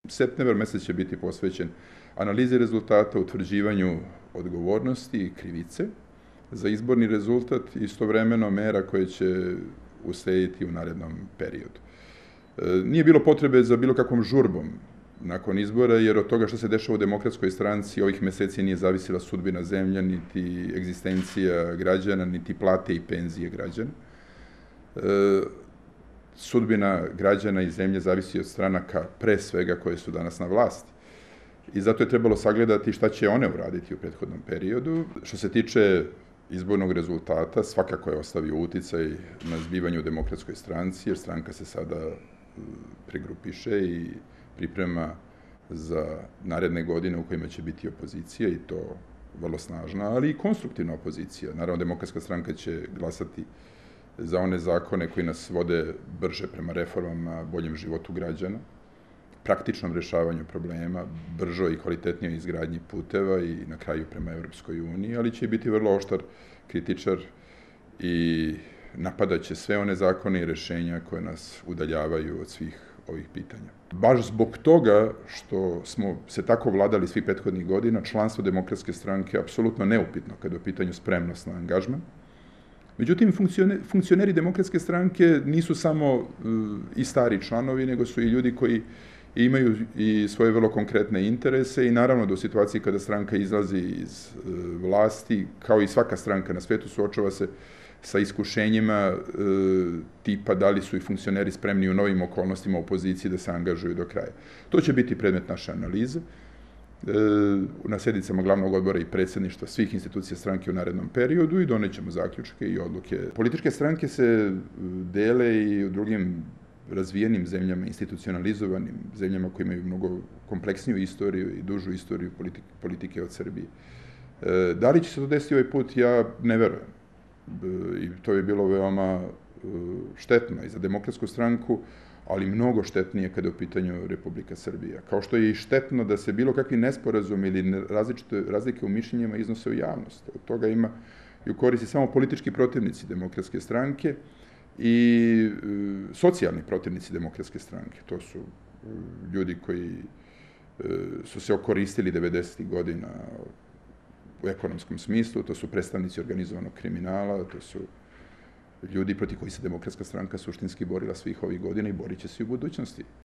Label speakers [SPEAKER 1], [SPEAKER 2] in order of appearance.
[SPEAKER 1] Septembar mesec će biti posvećen analizi rezultata, utvrđivanju odgovornosti i krivice za izborni rezultat i istovremeno mera koje će uslediti u narednom periodu. Nije bilo potrebe za bilo kakvom žurbom nakon izbora, jer od toga što se dešava u Demokratskoj stranci ovih meseci nije zavisila sudbina zemlja, niti egzistencija građana, niti plate i penzije građana. Sudbina građana i zemlje zavisi od stranaka pre svega koje su danas na vlasti. I zato je trebalo sagledati šta će one uraditi u prethodnom periodu. Što se tiče izbornog rezultata, svakako je ostavio uticaj na zbivanje u Demokratskoj stranci, jer stranka se sada pregrupiše i priprema za naredne godine u kojima će biti opozicija, i to vrlo snažna, ali i konstruktivna opozicija. Naravno, Demokratska stranka će glasati za one zakone koji nas vode brže prema reformama, boljem životu građana, praktičnom rešavanju problema, bržoj i kvalitetnijoj izgradnji puteva i na kraju prema Evropskoj uniji, ali će biti vrlo oštar kritičar i napadaće sve one zakone i rešenja koje nas udaljavaju od svih ovih pitanja. Baš zbog toga što smo se tako vladali svih prethodnih godina, članstvo Demokratske stranke je apsolutno neupitno kada je u pitanju spremnost na angažman. Međutim, funkcioneri Demokratske stranke nisu samo i stari članovi, nego su i ljudi koji imaju i svoje vrlo konkretne interese i naravno da u situaciji kada stranka izlazi iz vlasti, kao i svaka stranka na svetu, suočava se sa iskušenjima tipa da li su i funkcioneri spremni u novim okolnostima opoziciji da se angažuju do kraja. To će biti predmet naše analize na sednicama glavnog odbora i predsjedništva svih institucija stranke u narednom periodu i donećemo zaključke i odluke. Političke stranke se dele i u drugim razvijenim zemljama, institucionalizovanim zemljama koje imaju mnogo kompleksniju istoriju i dužu istoriju politike od Srbije. Da li će se to desiti ovaj put, ja ne verujem. I to je bilo veoma štetno i za Demokratsku stranku, ali mnogo štetnije kada je u pitanju Republika Srbija. Kao što je i štetno da se bilo kakvi nesporazumi ili razlike u mišljenjima iznose u javnost. Od toga ima i u koristi samo politički protivnici Demokratske stranke i socijalni protivnici Demokratske stranke. To su ljudi koji su se okoristili 90. godina u ekonomskom smislu, to su predstavnici organizovanog kriminala, to su ljudi protiv kojih se Demokratska stranka suštinski borila svih ovih godina i borit će se i u budućnosti.